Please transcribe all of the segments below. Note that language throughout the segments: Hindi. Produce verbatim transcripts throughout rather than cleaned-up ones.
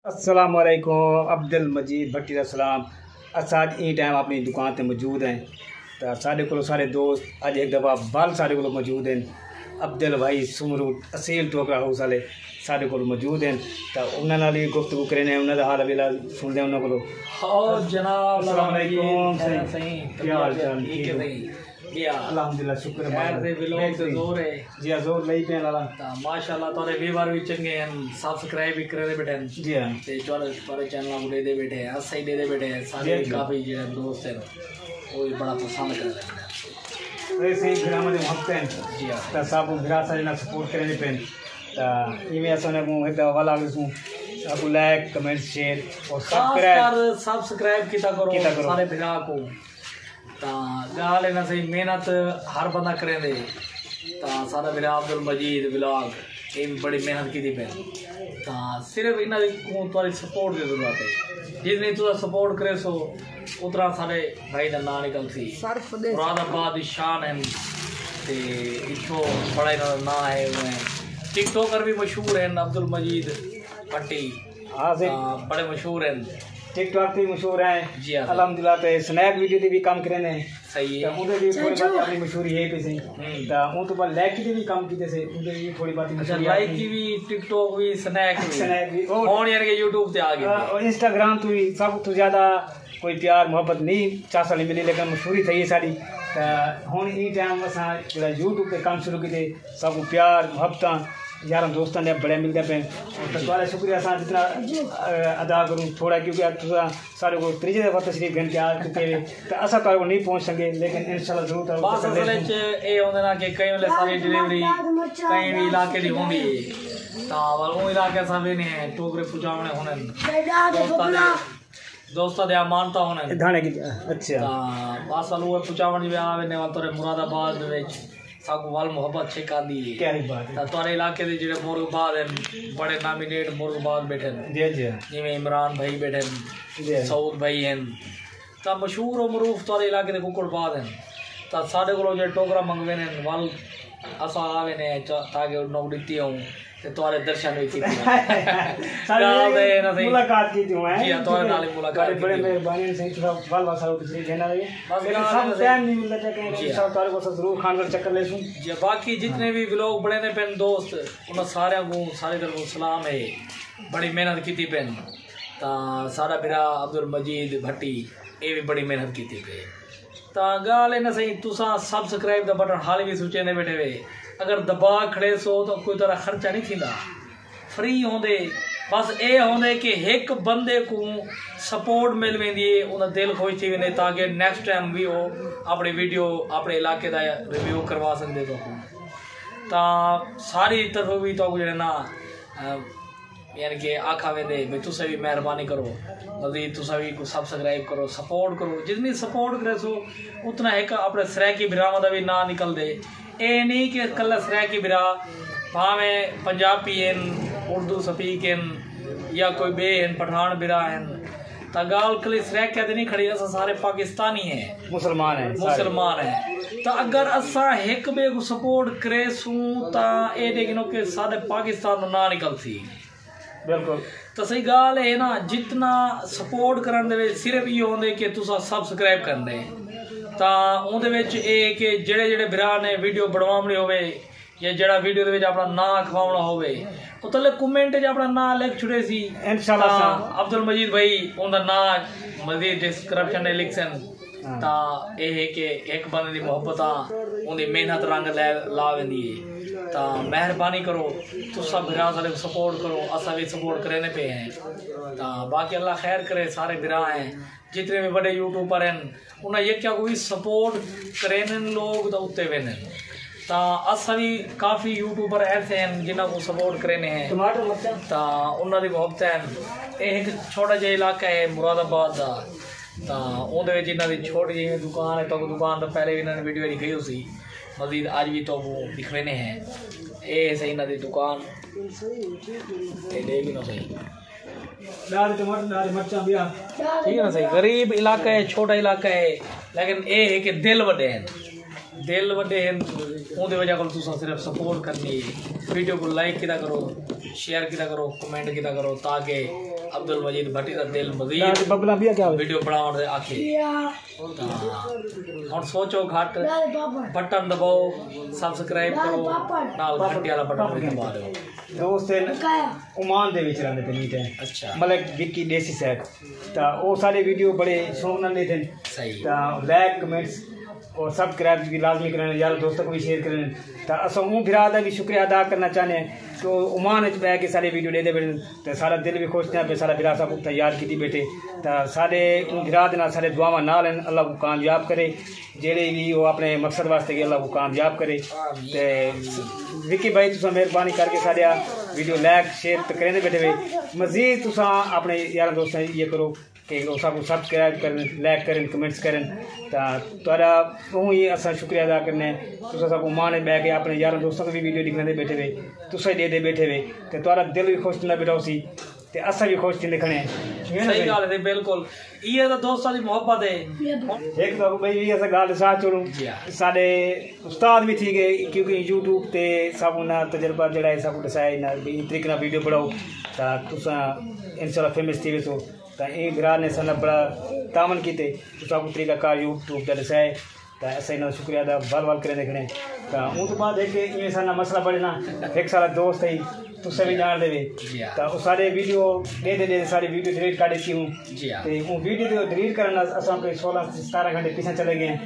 अस्सलाम वालेकुम। अब्दुल मजीद भट्टी दा सलाम। अस अज ई टाइम अपनी दुकान पर मौजूद हैं तो साढ़े को सारे दोस्त अज एक दफ़ा बल साढ़े को मौजूद हैं। अब्दुल भाई सुमरू असील टोकरा हाउस वाले साढ़े को मौजूद हैं तो उन्होंने भी गुफ्तगू करें उन्होंने हाल वेला सुनते हैं उन्होंने को। जनाब अस्सलाम वालेकुम। क्या हाल चाल? ठीक है अल्हम्दुलिल्लाह शुक्र खैर दे व्लॉग ते जोर है जी हां जोर लई पे लाला ता माशाल्लाह तोरे व्यूअर भी चंगे हैं सब्सक्राइब भी करे बैठे हैं जी हां ते चोरे तोरे चैनल को दे दे बैठे हैं अस दे दे बैठे हैं सारे काफी जो दोस्त हैं वो भी बड़ा पसंद कर रहे हैं वैसे ही ग्राम में हम हैं जी हां ता सब ग्राम सारे ना सपोर्ट करे पेन ता इमे असने को एक वाला सु आपको लाइक कमेंट शेयर और सब्सक्राइब सब्सक्राइब किता करो सारे भरा को ता गाल है ना सही मेहनत हर बंदा करे दे ता सारा मेरा अब्दुल मजीद व्लॉग ये भी बड़ी मेहनत की थी पे ता सिर्फ इना को तुम्हारी सपोर्ट की जरूरत है जितनी तुझा सपोर्ट करे सो उतना सारे भाई का ना निकल सी मुरादाबाद शान है ते इथो बड़ा इना ना है वो टिकटॉकर भी मशहूर हैं अब्दुल मजीद भट्टी हां से बड़े मशहूर हैं टिकटॉक पे मशहूर है जी हां अल्हम्दुलिल्लाह ते स्नैप वीडियो पे भी काम करे ने सही है उधर भी थोड़ी बात अपनी मशहूरी है पे सही ता वो तो पर लाइक की भी काम कीते से उधर भी थोड़ी बात अच्छा लाइक की भी टिकटॉक भी स्नैक भी स्नैप भी और यार के यूट्यूब पे आ गए और इंस्टाग्राम तो भी सब तो ज्यादा कोई प्यार मोहब्बत नहीं चाह साली मिली लेकिन मशहूरी थी साड़ी ता हुन ई टाइम असा जेड़ा यूट्यूब पे काम शुरू कीते सब प्यार मोहब्बत यार दोस्तों ने बड़े मिलते पे तो तुम्हारा शुक्रिया सा जितना अदा करूँ थोड़ा क्योंकि तुसा सारे को त्रीजे दफा तशरीफ घन के आ चुके तो असा तो नहीं पहुंच सके लेकिन इंशाल्लाह जरूर बस असल च ए होंदे ना कि कई वाले सारी डिलीवरी कई भी इलाके दी होंदी है ता वालों इलाके सा भी नहीं है टोकरे पुजावने होने दोस्तां दे दोस्तां दे अमानता होने धाने की अच्छा ता बस वालों पुजावण भी आवे ने वाल तोरे मुरादाबाद विच सब वाल मोहब्बत छे कांदी है क्या बात है तोरे इलाके दे जेड़े मुर्गबाज हैं बड़े नामिनेट मुर्गबाज बैठे हैं जी जी जिवें इमरान भाई बैठे हैं सऊद भाई हैं ता मशहूर और मरूफ तोरे इलाके दे कुकड़बाज हैं ता साडे कोलो जे टोकरा मंगवे ने वाल असा आवे ने ताकि नौ दित्ती हूं ते तोरे दर्शन भी कीते सारे ना सही मुलाकात की थी मैं जी हां तोरे नाल मुलाकात बड़े मेहरबानी से थोड़ा वाल वाल कुछ नहीं कहना है बस सब टाइम नहीं मिलता कि सब तारे को जरूर खान कर चक्कर ले सुन जी बाकी जितने भी व्लॉग बड़े ने पेन दोस्त उन सारे को सारे तरफ सलाम है बड़ी मेहनत की थी पेन ता सारा मेरा अब्दुल मजीद भट्टी ये भी बड़ी मेहनत की थी पे ता गाल ना सही तुसा सब्सक्राइब दा बटन हाल भी सोचे ने बैठे वे अगर दबा खड़े सो तो कोई तरह खर्चा नहीं थींदा फ्री होंदे बस ये होंदे कि एक बंदे को सपोर्ट मिल वेंदी है उन दिल खुश थी वेंदे ताकि नेक्स्ट टाइम भी वो अपनी वीडियो अपने इलाके का रिव्यू करवा सकते तो ता सारी तरफ भी तो जो ना यानी कि आखा वेंदे भाई तुसा भी मेहरबानी करो मजीद तुसा भी को सब्सक्राइब करो सपोर्ट करो जितनी सपोर्ट करे सो उतना एक अपने सराकी बिराव का भी ना निकल दे ए नहीं कि कल सराकी बिरा भावें पंजाबी हैं उर्दू स्पीक हैं या कोई बे हैं पठान बिरा हैं ता गाल कल सराक कहते नहीं खड़ी असा सारे पाकिस्तानी हैं मुसलमान हैं मुसलमान हैं तो अगर असा एक बे को सपोर्ट करे सूं ता ए देखनो कि सारे पाकिस्तान ना निकल सी बिल्कुल तो सही गाल है ना जितना सपोर्ट करन दे सिर्फ ये होंदे कि तुसा सब्सक्राइब कर दे ता उहदे विच ए कि जेड़े जेड़े बिरा ने वीडियो बनवावणी होवे या जेड़ा वीडियो दे विच अपना नाम खवावना होवे तो तले कमेंट च अपना नाम लिख छुड़े सी इंशाल्लाह अब्दुल मजीद भाई उनदा नाम मजीद डिस्क्रिप्शन में लिख सन ता ए है कि एक बंदे दी मोहब्बत उनदी मेहनत रंग ला वेंदी है ता मेहरबानी करो तुसा बिरा सारे को सपोर्ट करो असा भी सपोर्ट करने पे हैं ता बाकी अल्लाह खैर करे सारे बिरा हैं जितने भी बड़े यूट्यूबर हैं उन्हें ये क्या कोई सपोर्ट करें लोग तो उत्ते वेन ता असा भी काफ़ी यूट्यूबर ऐसे हैं जिन्हों को सपोर्ट करें हैं ता उन्होंने मोहब्बत हैं एक छोटा जिहा इलाका है मुरादाबाद का ता उहदे विच इन्हां दी छोटी जी दुकान है तो दुकान तो पहले भी इन्होंने वीडियो दिखाई उसी मजीद आज भी तो वो दिख रहे हैं ये सही इन्हां दी दुकान देगी ना सही ठीक है ना सही गरीब इलाका है छोटा इलाका है लेकिन ये है कि दिल बड़े हैं दिल वड्डे हैं उनकी वजह को तुम सिर्फ सपोर्ट करनी है। वीडियो को लाइक किया करो, शेयर किया करो, कमेंट किया करो ताकि अब्दुल मजीद भट्टी का दिल मजीद वीडियो बनाने दे आखे। हम सोचो घट बटन दबाओ, सब्सक्राइब करो, नाल घंटी वाला बटन भी दबा दो। दोस्त ओमान दे विच रहंदे ते मीट है। अच्छा मतलब विक्की देसी साहब ता वो सारे वीडियो बड़े शौक नाल लेते हैं। सही ता लाइक कमेंट्स और सब्सक्राइब भी लाजमी करें, यार दोस्तों को भी शेयर करें। तो अस हूँ फिर का भी शुक्रिया अदा करना चाहते हैं तो ओमान बह के सारे वीडियो देते बैठे तो सारा दिल भी खुश था सारा फिर सब तैयार की बैठे तो सारे फिरा देना सारे दुआव नाल अल्लाह को कामयाब करे जेड़े भी वो अपने मकसद वास्ते अल्लाह को कामयाब करे। तो विक्की भाई तुसा मेहरबानी करके सारे वीडियो लाइक शेयर तो करें बैठे हुए मजीद तुसा अपने यार दोस्तों ये करो कि सब सब्सक्राइब करें, लाइक करें, कमेंट्स करें। तो ही अस शुक्रिया अदा करने तुसा सब माने बह के अपने यार दोस्तों को भी वीडियो दिखने बैठे हुए तुसा दे दे बैठे हुए तो तुरा दिल भी खुश थी बैठा सी ते असा भी खुश थी दिखने। सही गल है बिल्कुल ये तो दोस्तों की मोहब्बत है। एक तो भाई भी अस गल साथ छोड़ू साडे उस्ताद भी थी गए क्योंकि यूट्यूब ते सब उन्हें तजर्बा जड़ा है सब दसाया इन्हें तरीके नाल वीडियो बनाओ तो तुसा इंशाल्लाह फेमस थी वैसो तो ये बिरा ने सन बड़ा तामन किए तो सब तरीका कार यूट्यूब का दसाए तो ऐसा इन्होंने शुक्रिया अदा बाल बाल करें देखने। तो उन तो बाद एक इवें सारा मसला बढ़ना एक सारा दोस्त है तुसे भी जान देवे तो वो सारे वीडियो दे दे दे सारी वीडियो डिलीट कर देती हूँ तो वो वीडियो तो डिलीट करना असा कोई सोलह सतारह घंटे पीछे चले गए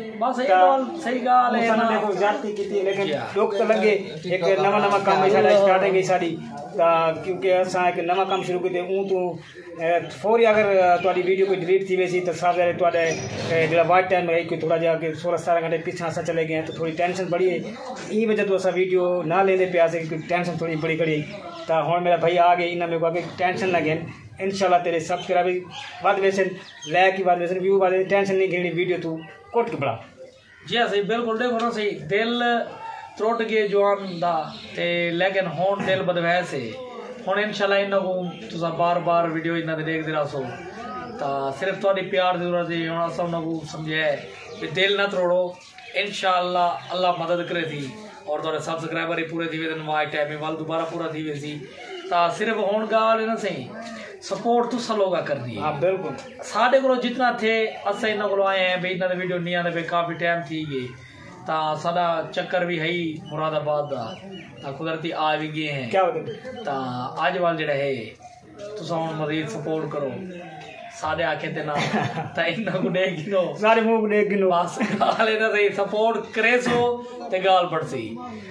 सही गल है देखो जाती की लेकिन लोग तो लगे एक नवा नवा काम स्टार्ट है गई साड़ी क्योंकि असा एक नवा काम शुरू किए ऊँ तू फौरी अगर तुहारी वीडियो कोई डिलीट थी वैसी तो सब तुहाडे जो वाइट टाइम है कोई थोड़ा जहा कि सोलह सतारह घंटे पीछे असा चले गए तो थोड़ी टेंशन बड़ी है ई वजह तो असा वीडियो ना लेने पे आसे टेंशन थोड़ी बड़ी खड़ी तो हुण मेरा भाई आ गए इन्हें मेरे को आगे टेंशन ना घेन इंशाल्लाह तेरे सब्सक्राइब वध वैसे लाइक ही वध वैसे व्यू वध टेंशन नहीं घेनी वीडियो तू कुट के बड़ा जी हाँ सही बिल्कुल देखो ना सही दिल त्रुट गए जवान दा ते लेकिन हुण दिल बदवै से हुण इंशाल्लाह इन्हां को तुसां बार बार वीडियो इन्हां दे देखदे रहो तो सिर्फ तुहाडी प्यार दी जरूरत है। हुण असां उन्हां को समझाया कि दिल ना त्रोड़ो इंशाल्लाह अल्लाह मदद करे थी और तुहाडे सब्सक्राइबर ही पूरे थी वे वाइट टाइम वाल दोबारा पूरा थी वैसी तो सिर्फ हुण गाल ना सही सपोर्ट तुसा लोग करनी है। हाँ बिल्कुल साढ़े को जितना थे अस इन्हों को आए हैं भाई इन्होंने वीडियो नहीं आने पे काफ़ी टाइम थी गए तो साडा चक्कर भी है ही मुरादाबाद का कुदरती आ भी गए हैं क्या तो अज वाल जड़ा है तुसा हुण मजीद सपोर्ट करो साढ़े आखे ते ना तो इन्हों को देख गिनो सारे मुंह को देख गिनो बस गाल इन्हों सही सपोर्ट करे सो ते गाल पड़ सी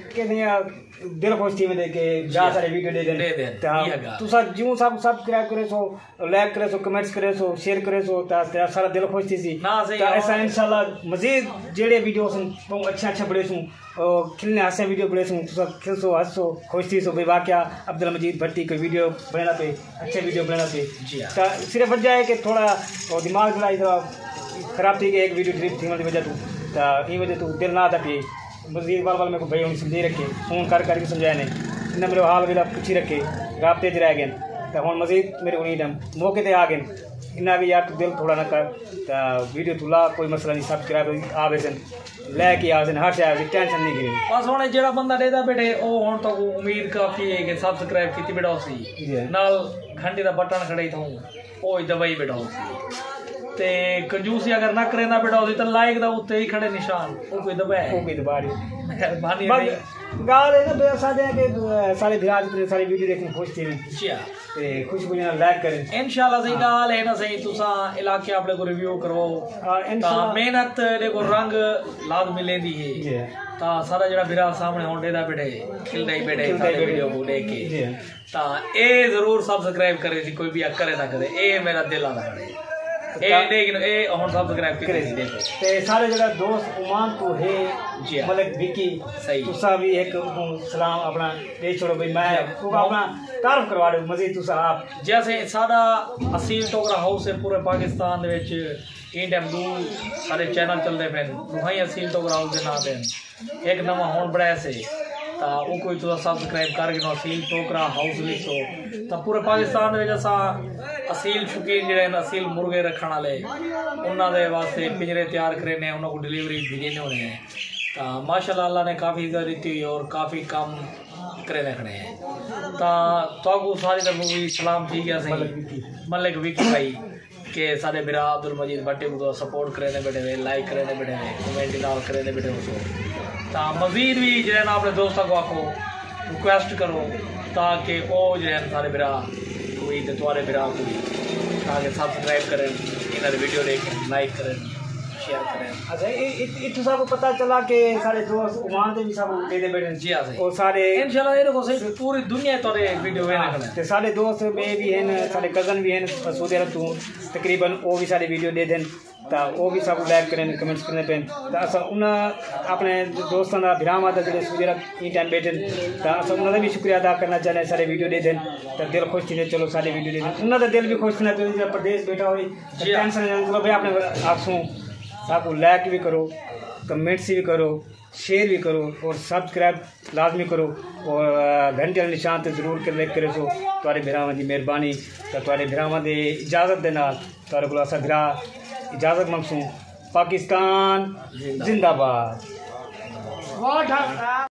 कि दिल खुश थी में देखे जा सारे वीडियो दे दे दे तुसा जिऊं सब सब्सक्राइब करे सो लाइक करे सो कमेंट्स करे सो शेयर करे सो ता सारा दिल खुश थी सी ना सही ऐसा इंशाल्लाह मजीद जेड़े वीडियो सन बहुत अच्छा अच्छा बड़े सू खिलने हासे वीडियो बड़े सू तुसा खिलसो हंसो खुश थी सो भाई वाकया अब्दुल मजीद भट्टी कोई वीडियो बनाना पे अच्छे वीडियो बनाना पे तो सिर्फ वजह है कि थोड़ा दिमाग थोड़ा खराब थी कि एक वीडियो डिलीट थी वजह तू तो ये वजह तू दिल ना था पे मजीद बाल बाल मेरे को भाई हम समझी रखे फोन कर करके समझाए ने इन्हें मेरे हाल वेला पूछी रखे राबते च रह गए तो हम मजीद मेरे को मौके पर आ गए इन्हें भी यार तू दिल थोड़ा ना कर तो वीडियो तू ला कोई मसला नहीं सब्सक्राइब आवे सन लैके आ सन हर शायद टेंशन नहीं गिरी बस हुण जेड़ा बंदा देदा बैठे ओ हुण तो उम्मीद काफ़ी है कि सब्सक्राइब कीती बैठा सी नाल घंटे दा बटन खड़े था ओ दबाई बैठा सी ते कंजूसी अगर ना करे ना बैठा तो लाइक दा उत्ते ही खड़े निशान ओ कोई दबाए ओ कोई दबा रही मेहरबानी गाल है ना तो सादे के सारे विराज पे सारी वीडियो देखने खुश थी जी ते खुश को लाइक करें इंशाल्लाह सही गाल है ना सही तुसा इलाके अपने को रिव्यू करो इंशाल्लाह मेहनत देखो रंग लाद मिलेंदी है ता सारा जड़ा विराज सामने होंडे दा बैठे खिलदा ही बैठे सारे वीडियो को देख के ता ए जरूर सब्सक्राइब करे सी कोई भी करे ना करे ए मेरा दिल आ रहा ए लेकिन ए हम सब्सक्राइब करे देखो ते सारे जड़ा दोस्त उमान तो है जी मतलब विकी सही तुसा भी एक सलाम अपना दे छोड़ो भाई मैं तो अपना तारीफ करवा दो मजीद तुसा आप जैसे साडा असील टोकरा हाउस है पूरे पाकिस्तान दे विच इन टाइम दो सारे चैनल चलदे पे दुहाई असील टोकरा हाउस दे नाम पे एक नवा हुण बड़ा से तो वो कोई तुसा सब्सक्राइब करके ना असील टोकरा हाउस लिखो तो पूरे पाकिस्तान में असा असील शौकीन जो असील मुर्गे रखने वाले उन्होंने वास्ते पिंजरे तैयार करे ने उन्होंने को डिलीवरी भेजने होने हैं तो माशाल्लाह अल्लाह ने काफ़ी इज्जत दी और काफ़ी काम करे रखने हैं। तो सारी तरफ भी सलाम ठीक है सही मलिक विकी भाई के सारे बिरा अब्दुल मजीद भट्टी को सपोर्ट करे बैठे हुए, लाइक करे बैठे हुए, कमेंट डाल करे बैठे हो। तो मजीद भी जो है ना अपने दोस्तों को आखो रिक्वेस्ट करो ताकि वो जो है सारे बिरा कोई तो तुम्हारे बिरा कोई ताकि सब्सक्राइब करें, इन्हें वीडियो देखें, लाइक करें, शेयर करें। अच्छा इतने सब पता चला कि सारे दोस्त ओमान से भी सब दे दे बैठे जी हाँ सही और सारे इंशाल्लाह ये देखो सही पूरी दुनिया तोरे वीडियो वे रखना ते सारे दोस्त में भी हैं, सारे कज़न भी हैं सऊदी अरब तो तकरीबन वो भी सारे वीडियो दे दें तो वो भी सब लाइक करें, कमेंट्स करने पे तो अस उन अपने दोस्तों का भरावां दा जो सऊदी अरब ई टाइम बैठे तो अस उन्होंने भी शुक्रिया अदा करना चाहते सारे वीडियो दे दें तो दिल खुश थी चलो सारे वीडियो दे दें, उन्होंने दिल भी खुश थी जो प्रदेश बैठा हुई टेंशन भाई अपने आखसूँ आपको लाइक भी करो, कमेंट्स भी करो, शेयर भी करो और सब्सक्राइब लाजमी करो और घंटे वाले निशान तो जरूर क्लिक करो सो तुहारे भरावां की मेहरबानी तो तुहारे भरावां की इजाज़त के नाल तुहारे कोल असां भरा इजाज़त मंगसूं। पाकिस्तान जिंदाबाद।